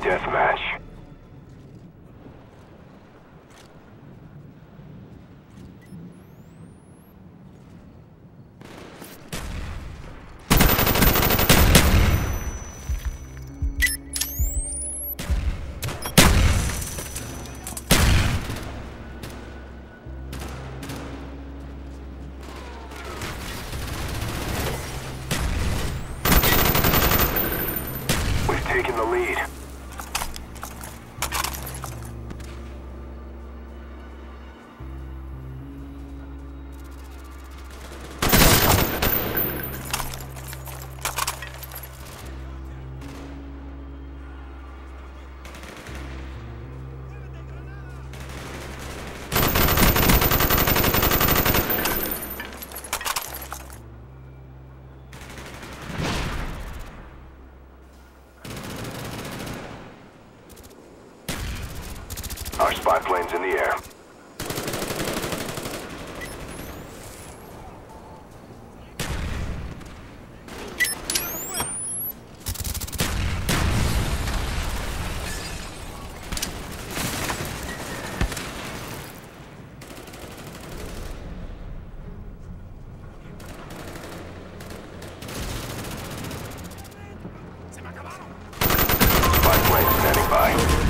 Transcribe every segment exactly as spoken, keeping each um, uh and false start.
deathmatch. Taking the lead. Our spy plane's in the air. Spy plane standing by.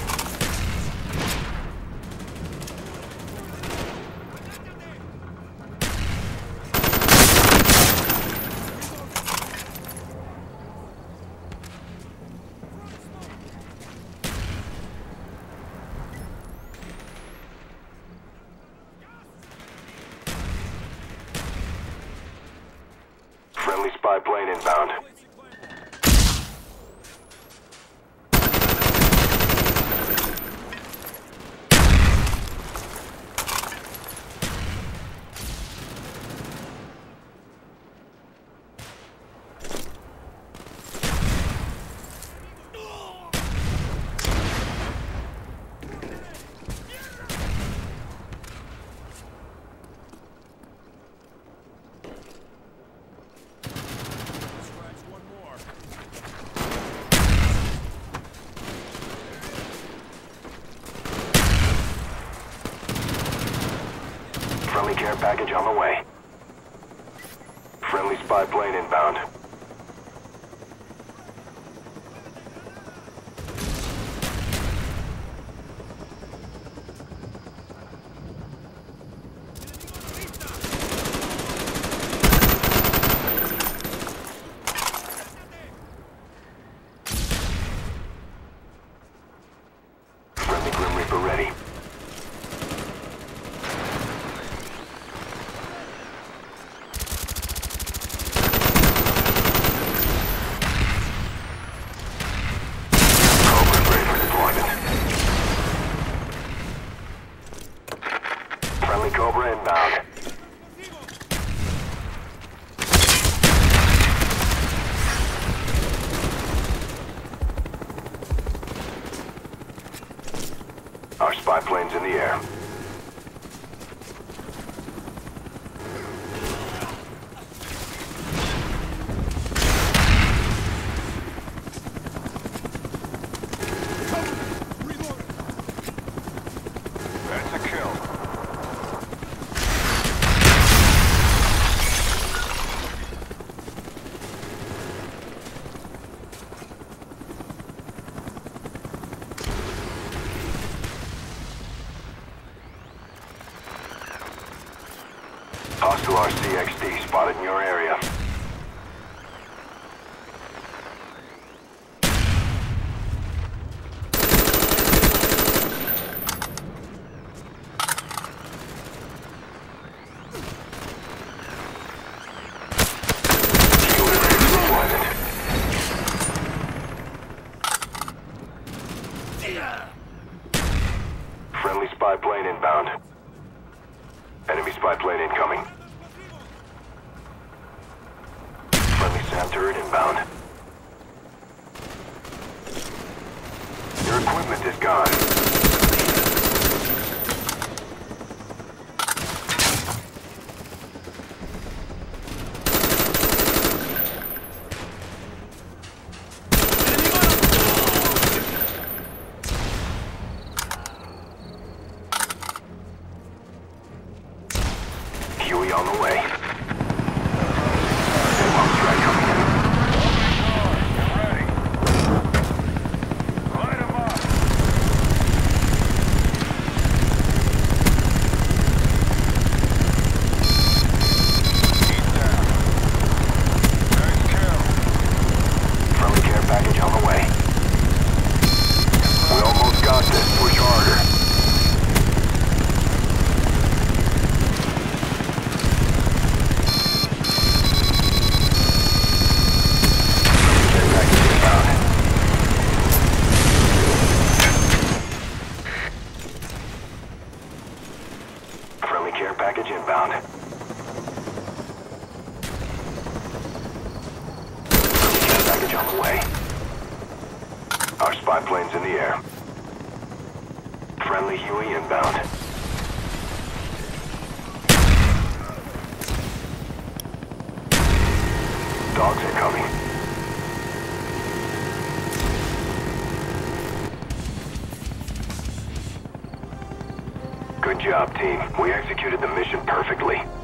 Friendly spy plane inbound. Friendly care package on the way. Friendly spy plane inbound. Friendly Grim Reaper ready. Friendly Cobra inbound. Our spy plane's in the air. That's a kill. Hostile R C X D spotted in your area. Friendly spy plane inbound. Enemy spy plane incoming. Friendly SAM turret inbound. Your equipment is gone. Our spy plane's in the air. Friendly Huey inbound. Dogs incoming. Good job, team. We executed the mission perfectly.